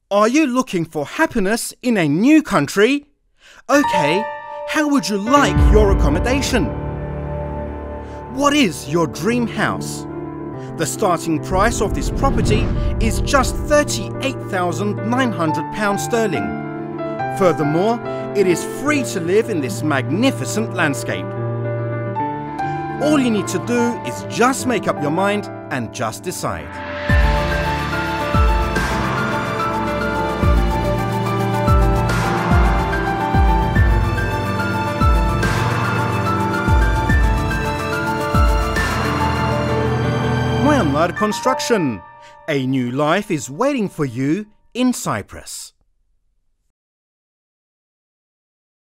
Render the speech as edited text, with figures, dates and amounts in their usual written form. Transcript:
Are you looking for happiness in a new country? Okay, how would you like your accommodation? What is your dream house? The starting price of this property is just £38,900 sterling. Furthermore, it is free to live in this magnificent landscape. All you need to do is just make up your mind and just decide. Noyanlar Construction. A new life is waiting for you in Cyprus.